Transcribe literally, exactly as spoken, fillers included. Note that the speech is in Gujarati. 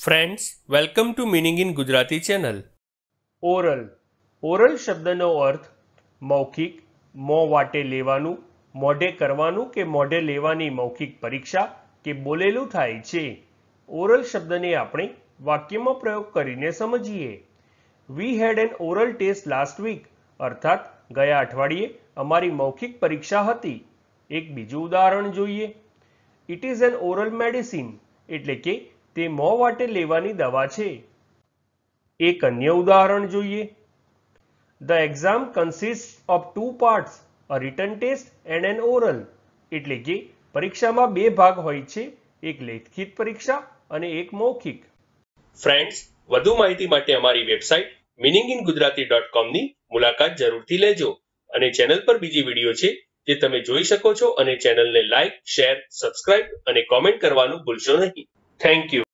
Friends, welcome to meaning in Gujarati channel. Oral oral શબ્દનો અર્થ મૌખિક, મોં વાટે લેવાનું, મોઢે કરવાનું કે મોઢે લેવાની મૌખિક પરીક્ષા કે બોલેલું થાય છે. ઓરલ શબ્દને આપણે વાક્યમાં પ્રયોગ કરીને સમજીએ. We had an oral test last week, અર્થાત ગયા અઠવાડિયે અમારી મૌખિક પરીક્ષા હતી. એક બીજું ઉદાહરણ જોઈએ. It is an oral medicine, એટલે કે તે મોં વાટે લેવાની દવા છે. એક અન્ય ઉદાહરણ જોઈએ. The exam consist of two parts, a written test and an oral, એટલે કે પરીક્ષામાં બે ભાગ હોય છે, એક લેખિત પરીક્ષા અને એક મૌખિક. ફ્રેન્ડ્સ, વધુ માહિતી માટે અમારી website meaning in Gujarati dot કોમની મુલાકાત જરૂરથી લેજો અને ચેનલ પર બીજી વિડીયો છે જે તમે જોઈ શકો છો અને ચેનલને લાઇક, શેર, સબસ્ક્રાઇબ અને કોમેન્ટ કરવાનું ભૂલશો નહીં. Thank you.